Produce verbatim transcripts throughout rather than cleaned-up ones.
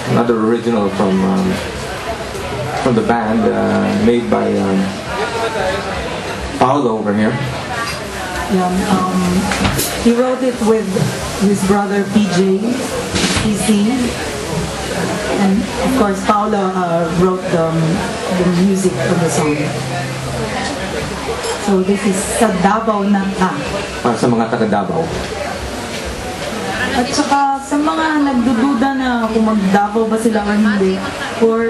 another original from um, from the band, uh, made by um, Paolo over here. Yeah, um, he wrote it with his brother P J, P C, and of course Paolo uh, wrote the, the music of the song. So this is sa Dabaw na ta. Para sa mga taga Dabaw. At saka sa mga nagdududa na kung mag-Dabaw ba sila or hindi, or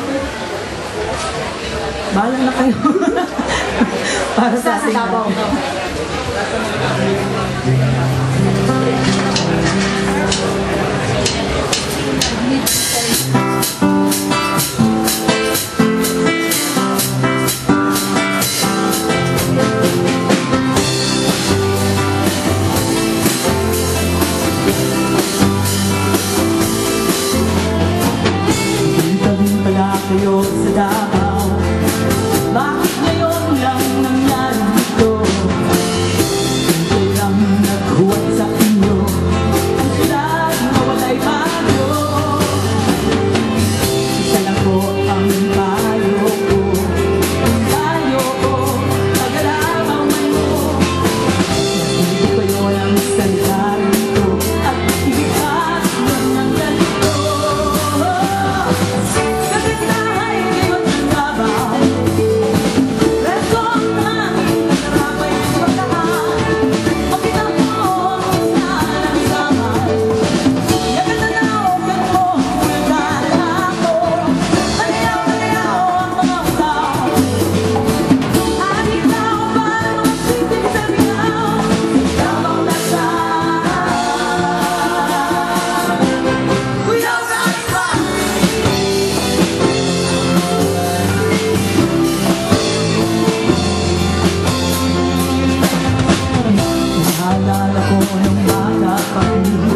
bahala na kayo. Para sa ating Dabaw. Kayo sa Dabaw, bakit ngayon lang nangyari ito? Hindi lang naghuwat sa inyo ang silag mawalay bago. Isa lang po ang kaayo ko, kaayo ko, pag-alaman mo. Hindi kayo ng salita rito at ibigat ng ganito. Naalala ko nung bata pa rin.